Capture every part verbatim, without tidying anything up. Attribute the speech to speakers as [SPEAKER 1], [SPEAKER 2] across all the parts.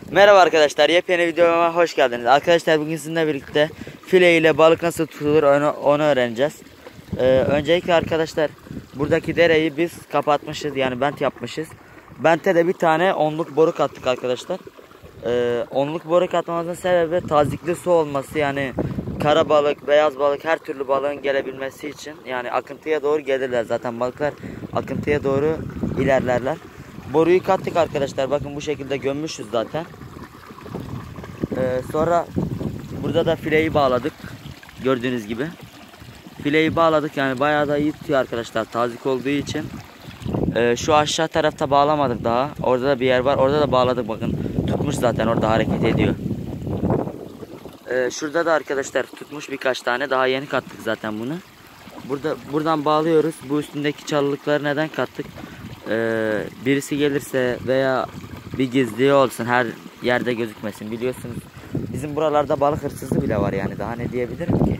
[SPEAKER 1] Merhaba arkadaşlar, yepyeni videoma hoş geldiniz. Arkadaşlar bugün sizinle birlikte file ile balık nasıl tutulur onu, onu öğreneceğiz. Ee, öncelikle arkadaşlar buradaki dereyi biz kapatmışız, yani bent yapmışız. Bente de bir tane onluk boru attık arkadaşlar. Ee, onluk boru atmamızın sebebi tazikli su olması, yani kara balık, beyaz balık, her türlü balığın gelebilmesi için. Yani akıntıya doğru gelirler, zaten balıklar akıntıya doğru ilerlerler. Boruyu kattık arkadaşlar, bakın bu şekilde gömmüşüz zaten. Ee, sonra burada da fileyi bağladık, gördüğünüz gibi. Fileyi bağladık, yani bayağı da iyi tutuyor arkadaşlar, tazik olduğu için. Ee, şu aşağı tarafta bağlamadık daha, orada da bir yer var, orada da bağladık, bakın tutmuş zaten, orada hareket ediyor. Ee, şurada da arkadaşlar tutmuş birkaç tane, daha yeni kattık zaten bunu. Burada buradan bağlıyoruz. Bu üstündeki çalılıkları neden kattık? Ee, birisi gelirse veya bir gizliği olsun, her yerde gözükmesin, biliyorsunuz bizim buralarda balık hırsızı bile var, yani daha ne diyebilirim ki.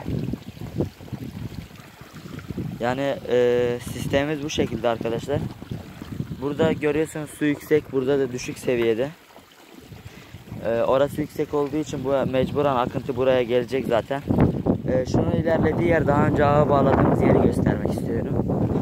[SPEAKER 1] Yani e, sistemimiz bu şekilde arkadaşlar. Burada görüyorsunuz su yüksek, burada da düşük seviyede. E, orası yüksek olduğu için bu mecburen akıntı buraya gelecek zaten. E, şunun ilerlediği yer, daha önce ağa bağladığımız yeri göstermek istiyorum.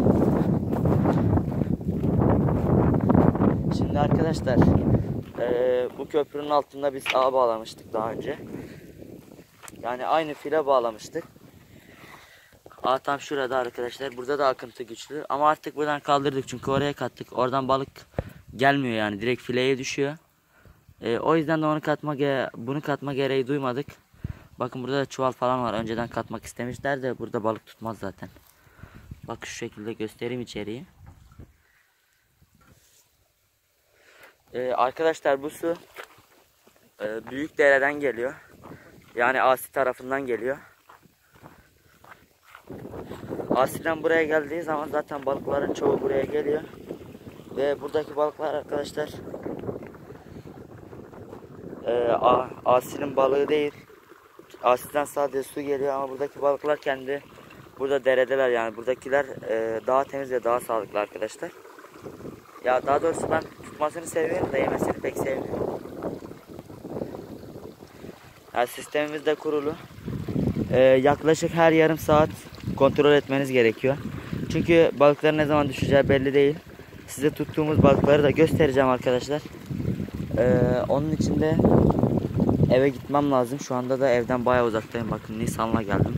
[SPEAKER 1] Şimdi arkadaşlar e, bu köprünün altında biz ağa bağlamıştık daha önce. Yani aynı file bağlamıştık. Ağ tam şurada arkadaşlar. Burada da akıntı güçlü. Ama artık buradan kaldırdık çünkü oraya kattık. Oradan balık gelmiyor, yani direkt fileye düşüyor. E, o yüzden de onu katma bunu katma gereği duymadık. Bakın burada da çuval falan var. Önceden katmak istemişler de burada balık tutmaz zaten. Bak şu şekilde göstereyim içeriği. Ee, arkadaşlar bu su e, büyük dereden geliyor. Yani Asi tarafından geliyor. Asi'den buraya geldiği zaman zaten balıkların çoğu buraya geliyor. Ve buradaki balıklar arkadaşlar e, Asi'nin balığı değil. Asi'den sadece su geliyor ama buradaki balıklar kendi burada deredeler, yani buradakiler e, daha temiz ve daha sağlıklı arkadaşlar. Ya daha doğrusu ben tutmasını seviyorum da yemesini pek sevmiyorum. Yani sistemimiz de kurulu. Ee, yaklaşık her yarım saat kontrol etmeniz gerekiyor. Çünkü balıkların ne zaman düşeceği belli değil. Size tuttuğumuz balıkları da göstereceğim arkadaşlar. Ee, onun için de eve gitmem lazım. Şu anda da evden bayağı uzaktayım. Bakın Nisan'la geldim.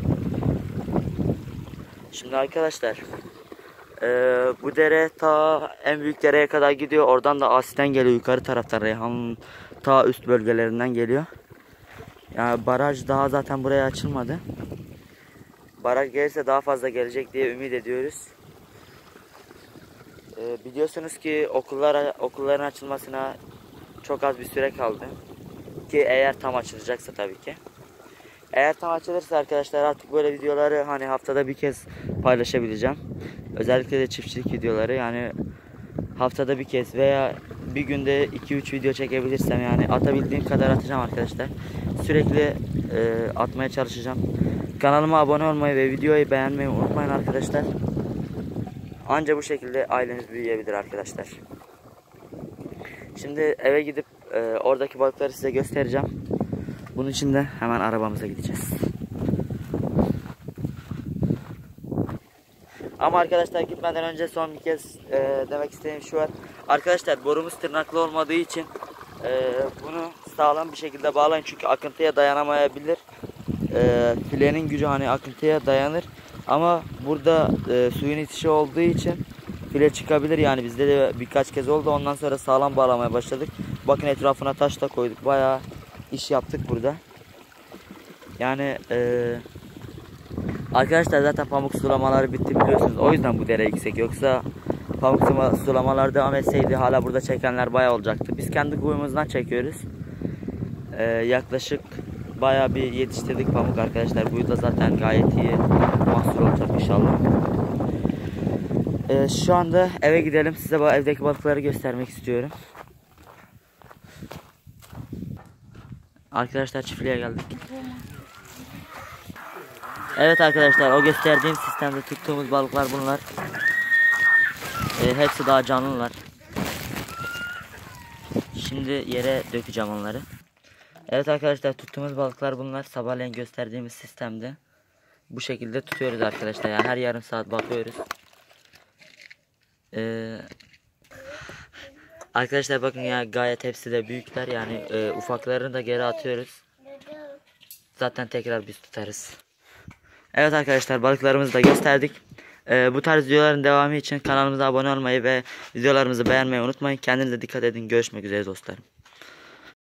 [SPEAKER 1] Şimdi arkadaşlar Ee, bu dere ta en büyük dereye kadar gidiyor. Oradan da Asi'den geliyor, yukarı taraftan Reyhan'ın ta üst bölgelerinden geliyor. Yani baraj daha zaten buraya açılmadı. Baraj gelirse daha fazla gelecek diye ümit ediyoruz. Ee, biliyorsunuz ki okullar okulların açılmasına çok az bir süre kaldı. Ki eğer tam açılacaksa tabii ki. Eğer tam açılırsa arkadaşlar artık böyle videoları hani haftada bir kez paylaşabileceğim. Özellikle de çiftçilik videoları, yani haftada bir kez veya bir günde iki üç video çekebilirsem, yani atabildiğim kadar atacağım arkadaşlar. Sürekli e, atmaya çalışacağım. Kanalıma abone olmayı ve videoyu beğenmeyi unutmayın arkadaşlar. Anca bu şekilde aileniz büyüyebilir arkadaşlar. Şimdi eve gidip e, oradaki balıkları size göstereceğim. Bunun için de hemen arabamıza gideceğiz. Ama arkadaşlar gitmeden önce son bir kez e, demek istediğim şu var. Arkadaşlar borumuz tırnaklı olmadığı için e, bunu sağlam bir şekilde bağlayın. Çünkü akıntıya dayanamayabilir. E, filenin gücü hani akıntıya dayanır. Ama burada e, suyun itişi olduğu için file çıkabilir. Yani bizde de birkaç kez oldu. Ondan sonra sağlam bağlamaya başladık. Bakın etrafına taş da koyduk. Bayağı iş yaptık burada. Yani eee arkadaşlar zaten pamuk sulamaları bitti, biliyorsunuz. O yüzden bu dere yüksek. Yoksa pamuk sulamalar devam etseydi hala burada çekenler bayağı olacaktı. Biz kendi kuyumuzdan çekiyoruz. Ee, yaklaşık bayağı bir yetiştirdik pamuk arkadaşlar. Bu da zaten gayet iyi mahsul olacak inşallah. Ee, şu anda eve gidelim. Size bu evdeki balıkları göstermek istiyorum. Arkadaşlar çiftliğe geldik. Evet arkadaşlar, o gösterdiğim sistemde tuttuğumuz balıklar bunlar. E, hepsi daha canlılar. Şimdi Şimdi yere dökeceğim onları. Evet arkadaşlar, tuttuğumuz balıklar bunlar. Sabahleyin gösterdiğimiz sistemde. Bu şekilde tutuyoruz arkadaşlar. Yani her yarım saat bakıyoruz. Ee, arkadaşlar bakın ya, gayet hepsi de büyükler. Yani e, ufaklarını da geri atıyoruz. Zaten tekrar biz tutarız. Evet arkadaşlar, balıklarımızı da gösterdik. Ee, bu tarz videoların devamı için kanalımıza abone olmayı ve videolarımızı beğenmeyi unutmayın. Kendinize dikkat edin. Görüşmek üzere dostlarım.